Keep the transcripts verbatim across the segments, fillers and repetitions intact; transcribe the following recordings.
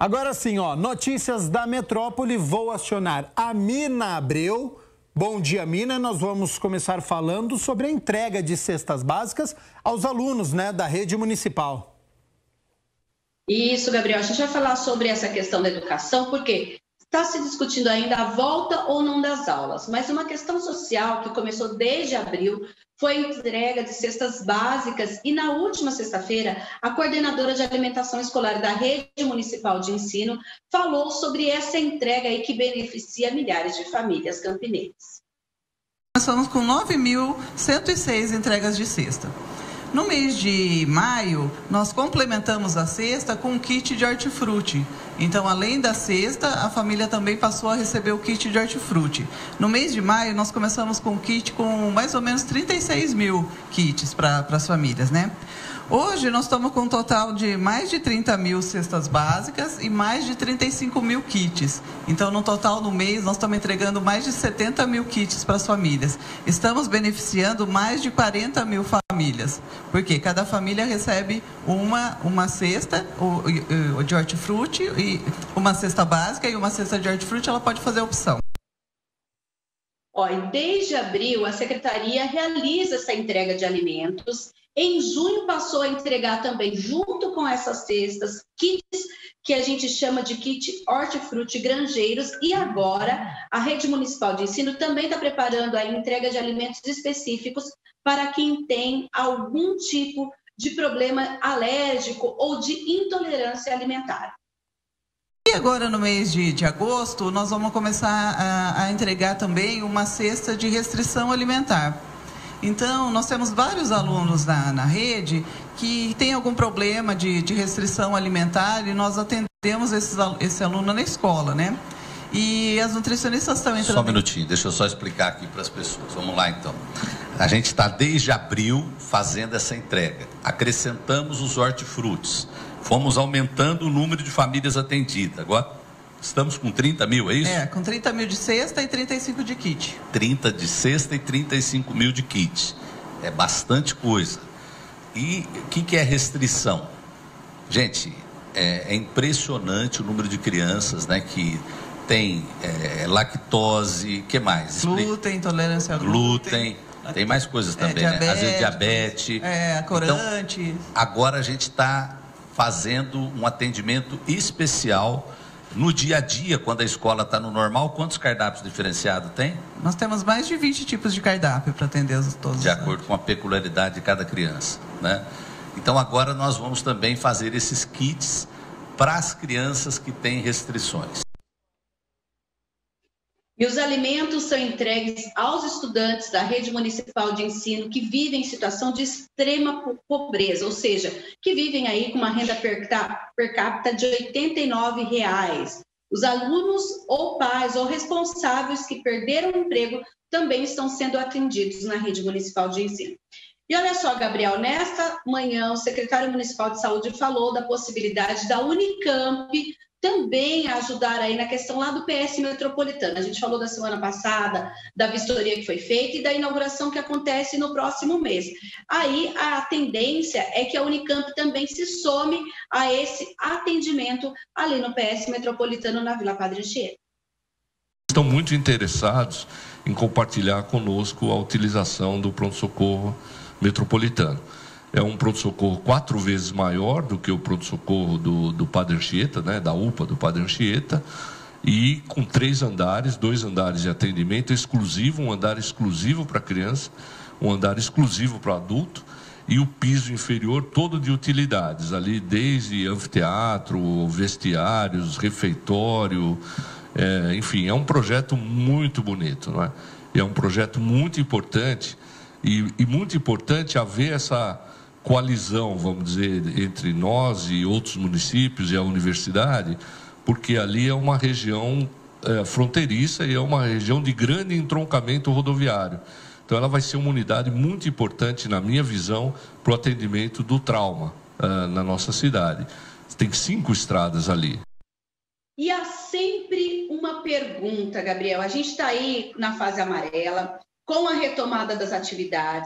Agora sim, ó, notícias da metrópole, vou acionar a Mina Abreu. Bom dia, Mina. Nós vamos começar falando sobre a entrega de cestas básicas aos alunos, né, da rede municipal. Isso, Gabriel. A gente vai falar sobre essa questão da educação, porque está se discutindo ainda a volta ou não das aulas, mas uma questão social que começou desde abril foi a entrega de cestas básicas e na última sexta-feira a coordenadora de alimentação escolar da rede municipal de ensino falou sobre essa entrega aí que beneficia milhares de famílias campinenses. Nós estamos com nove mil cento e seis entregas de cesta. No mês de maio, nós complementamos a cesta com um kit de hortifruti. Então, além da cesta, a família também passou a receber o kit de hortifruti. No mês de maio, nós começamos com um kit com mais ou menos trinta e seis mil kits para as famílias, né? Hoje, nós estamos com um total de mais de trinta mil cestas básicas e mais de trinta e cinco mil kits. Então, no total, no mês, nós estamos entregando mais de setenta mil kits para as famílias. Estamos beneficiando mais de quarenta mil famílias, porque cada família recebe uma, uma cesta o, o, de hortifruti, e uma cesta básica e uma cesta de hortifruti, ela pode fazer a opção. Ó, e desde abril, a Secretaria realiza essa entrega de alimentos. Em junho, passou a entregar também, junto com essas cestas, kits que a gente chama de kit hortifruti granjeiros. E agora, a Rede Municipal de Ensino também está preparando a entrega de alimentos específicos para quem tem algum tipo de problema alérgico ou de intolerância alimentar. E agora, no mês de, de agosto, nós vamos começar a, a entregar também uma cesta de restrição alimentar. Então, nós temos vários alunos na, na rede que têm algum problema de, de restrição alimentar e nós atendemos esses, esse aluno na escola, né? E as nutricionistas estão entrando... Só um minutinho, deixa eu só explicar aqui para as pessoas. Vamos lá, então. A gente está desde abril fazendo essa entrega. Acrescentamos os hortifrutis. Fomos aumentando o número de famílias atendidas. Agora estamos com trinta mil, é isso? É, com trinta mil de cesta e trinta e cinco de kit. trinta de cesta e trinta e cinco mil de kit. É bastante coisa. E o que, que é restrição? Gente, é, é impressionante o número de crianças, né, que tem é, lactose, o que mais? Glúten, intolerância a glúten. glúten. Tem mais coisas também, é, né? Às vezes diabetes. É, corante. Então, agora a gente está fazendo um atendimento especial no dia a dia, quando a escola está no normal. Quantos cardápios diferenciados tem? Nós temos mais de vinte tipos de cardápio para atender os, todos. De acordo com a peculiaridade de cada criança, né? Então agora nós vamos também fazer esses kits para as crianças que têm restrições. E os alimentos são entregues aos estudantes da rede municipal de ensino que vivem em situação de extrema pobreza, ou seja, que vivem aí com uma renda per capita de oitenta e nove reais. Os alunos ou pais ou responsáveis que perderam o emprego também estão sendo atendidos na rede municipal de ensino. E olha só, Gabriel, nesta manhã o secretário municipal de saúde falou da possibilidade da Unicamp também ajudar aí na questão lá do P S Metropolitano. A gente falou da semana passada, da vistoria que foi feita e da inauguração que acontece no próximo mês. Aí a tendência é que a Unicamp também se some a esse atendimento ali no P S Metropolitano na Vila Padre Anchieta. Estão muito interessados em compartilhar conosco a utilização do pronto-socorro metropolitano. É um pronto-socorro quatro vezes maior do que o pronto-socorro do, do Padre Anchieta, né, da U P A do Padre Anchieta, e com três andares, dois andares de atendimento exclusivo, um andar exclusivo para criança, um andar exclusivo para adulto, e o piso inferior todo de utilidades, ali desde anfiteatro, vestiários, refeitório, é, enfim, é um projeto muito bonito, não é? É um projeto muito importante, e, e muito importante haver essa coalizão, vamos dizer, entre nós e outros municípios e a universidade, porque ali é uma região é, fronteiriça e é uma região de grande entroncamento rodoviário. Então ela vai ser uma unidade muito importante, na minha visão, para o atendimento do trauma uh, na nossa cidade. Tem cinco estradas ali. E há sempre uma pergunta, Gabriel. A gente está aí na fase amarela, com a retomada das atividades.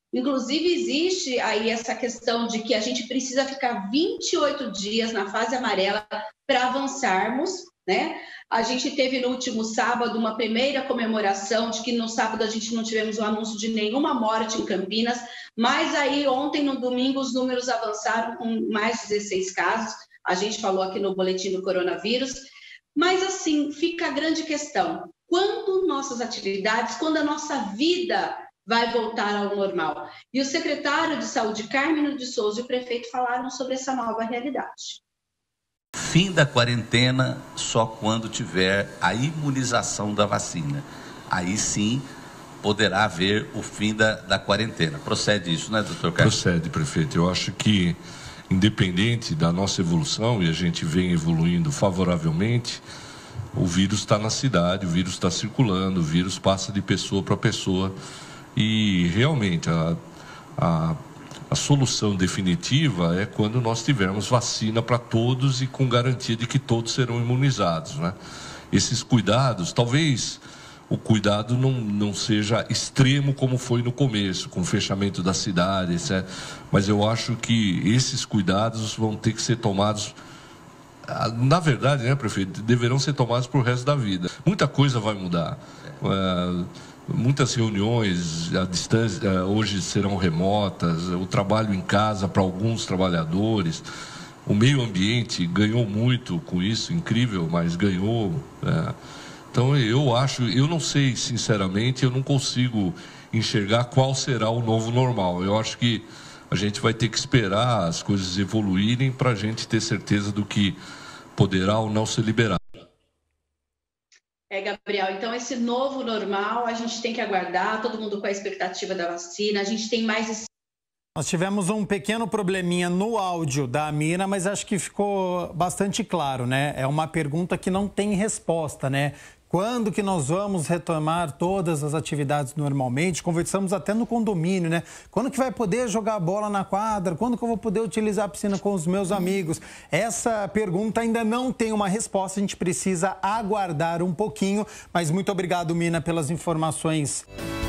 Inclusive, existe aí essa questão de que a gente precisa ficar vinte e oito dias na fase amarela para avançarmos, né? A gente teve no último sábado uma primeira comemoração de que no sábado a gente não tivemos o anúncio de nenhuma morte em Campinas, mas aí ontem, no domingo, os números avançaram com mais dezesseis casos. A gente falou aqui no boletim do coronavírus. Mas, assim, fica a grande questão. Quando nossas atividades, quando a nossa vida vai voltar ao normal? E o secretário de Saúde, Carmino de Souza, e o prefeito falaram sobre essa nova realidade. Fim da quarentena só quando tiver a imunização da vacina. Aí sim poderá haver o fim da, da quarentena. Procede isso, né, doutor Carlos? Procede, prefeito. Eu acho que, independente da nossa evolução, e a gente vem evoluindo favoravelmente, o vírus está na cidade, o vírus está circulando, o vírus passa de pessoa para pessoa. E realmente a, a, a solução definitiva é quando nós tivermos vacina para todos e com garantia de que todos serão imunizados, né? Esses cuidados, talvez o cuidado não, não seja extremo como foi no começo, com o fechamento da cidade, etcétera. Mas eu acho que esses cuidados vão ter que ser tomados, na verdade, né, prefeito, deverão ser tomados para o resto da vida. Muita coisa vai mudar. É, muitas reuniões à distância hoje serão remotas, o trabalho em casa para alguns trabalhadores, o meio ambiente ganhou muito com isso, incrível, mas ganhou. É. Então eu acho, eu não sei, sinceramente, eu não consigo enxergar qual será o novo normal. Eu acho que a gente vai ter que esperar as coisas evoluírem para a gente ter certeza do que poderá ou não ser liberado. É, Gabriel, então esse novo normal a gente tem que aguardar, todo mundo com a expectativa da vacina, a gente tem mais... Nós tivemos um pequeno probleminha no áudio da Amina, mas acho que ficou bastante claro, né? É uma pergunta que não tem resposta, né? Quando que nós vamos retomar todas as atividades normalmente? Conversamos até no condomínio, né? Quando que vai poder jogar bola na quadra? Quando que eu vou poder utilizar a piscina com os meus amigos? Essa pergunta ainda não tem uma resposta, a gente precisa aguardar um pouquinho. Mas muito obrigado, Mina, pelas informações